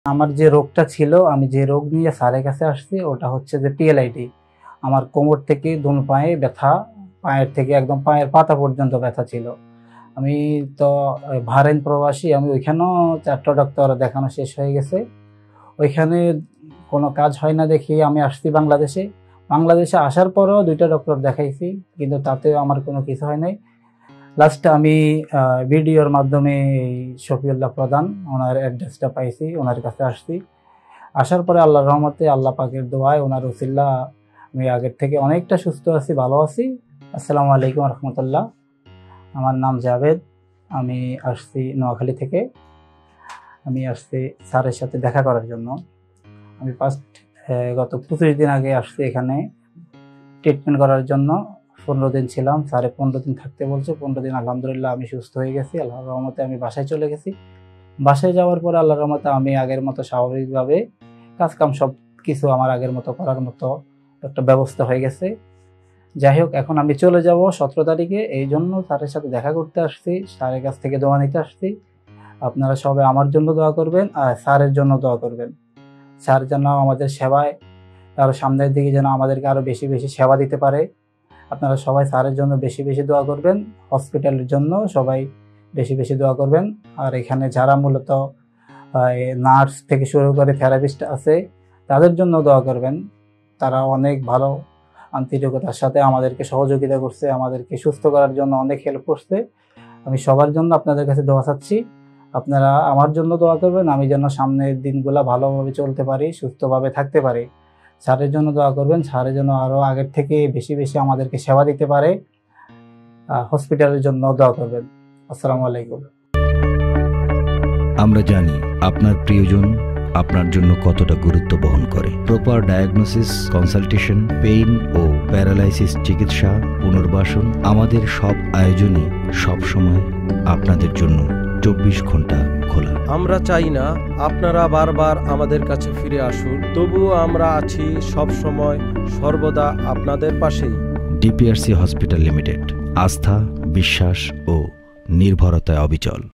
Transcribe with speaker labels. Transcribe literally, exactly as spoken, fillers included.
Speaker 1: আমার যে রোগটা ছিল, আমি যে রোগ নিয়ে স্যারের কাছে আসছি ওটা হচ্ছে যে পিএলআইডি। আমার কোমর থেকে দোন পায়ে ব্যথা, পায়ের থেকে একদম পায়ের পাতা পর্যন্ত ব্যথা ছিল। আমি তো বাহরাইন প্রবাসী, আমি ওইখানেও চারটা ডক্টর দেখানো শেষ হয়ে গেছে। ওইখানে কোনো কাজ হয় না দেখি আমি আসছি বাংলাদেশে। বাংলাদেশে আসার পরেও দুইটা ডক্টর দেখাইছি, কিন্তু তাতেও আমার কোনো কিছু হয় নাই। লাস্টে আমি ভিডিওর মাধ্যমে শফিউল্লাহ প্রধান ওনার অ্যাড্রেসটা পাইছি, ওনার কাছে আসছি। আসার পরে আল্লাহর রহমতে, আল্লাহ পাকের দোয়ায়, ওনার উসিল্লা আমি আগের থেকে অনেকটা সুস্থ আছি, ভালো আছি। আসসালামু আলাইকুম রহমতুল্লাহ। আমার নাম জাভেদ, আমি আসছি নোয়াখালী থেকে। আমি আসছি স্যারের সাথে দেখা করার জন্য। আমি ফার্স্ট গত পঁচিশ দিন আগে আসছি এখানে ট্রিটমেন্ট করার জন্য। পনেরো দিন ছিলাম, স্যারে পনেরো দিন থাকতে বলছে। পনেরো দিন আলহামদুলিল্লাহ আমি সুস্থ হয়ে গেছি, আল্লাহর রহমতে আমি বাসায় চলে গেছি। বাসায় যাওয়ার পরে আল্লাহর রহমতে আমি আগের মতো স্বাভাবিকভাবে কাজকাম সব কিছু আমার আগের মতো করার মতো একটা ব্যবস্থা হয়ে গেছে। যাই হোক, এখন আমি চলে যাব সতেরো তারিখে, এই জন্য স্যারের সাথে দেখা করতে আসছি, স্যারের কাছ থেকে দোয়া নিতে আসছি। আপনারা সবাই আমার জন্য দোয়া করবেন আর স্যারের জন্য দোয়া করবেন। স্যার যেন আমাদের সেবায় আরও সামনের দিকে যেন আমাদেরকে আরও বেশি বেশি সেবা দিতে পারে। আপনারা সবাই স্যারের জন্য বেশি বেশি দোয়া করবেন, হসপিটালের জন্য সবাই বেশি বেশি দোয়া করবেন। আর এখানে যারা মূলত নার্স থেকে শুরু করে থেরাপিস্ট আছে তাদের জন্য দোয়া করবেন। তারা অনেক ভালো আন্তরিকতার সাথে আমাদেরকে সহযোগিতা করছে, আমাদেরকে সুস্থ করার জন্য অনেক হেল্প করছে। আমি সবার জন্য আপনাদের কাছে দোয়া চাচ্ছি, আপনারা আমার জন্য দোয়া করবেন, আমি যেন সামনের দিনগুলো ভালোভাবে চলতে পারি, সুস্থভাবে থাকতে পারি। স্যারের জন্য দোয়া করবেন, স্যারের জন্য আরও আগের থেকে বেশি বেশি আমাদেরকে সেবা দিতে পারে। হসপিটালের জন্য দোয়া করবেন। আসসালামু আলাইকুম।
Speaker 2: আমরা জানি আপনার প্রিয়জন আপনার জন্য কতটা গুরুত্ব বহন করে। প্রপার ডায়াগনোসিস, কনসালটেশন, পেইন ও প্যারালাইসিস চিকিৎসা, পুনর্বাসন, আমাদের সব আয়োজনই সবসময় আপনাদের জন্য চব্বিশ ঘন্টা খোলা।
Speaker 3: আমরা চাই না আপনারা বারবার আমাদের কাছে ফিরে আসুন, তবুও আমরা আছি সব সময় সর্বদা আপনাদের পাশেই।
Speaker 2: ডিপিআরসি হসপিটাল লিমিটেড, আস্থা, বিশ্বাস ও নির্ভরতায় অবিচল।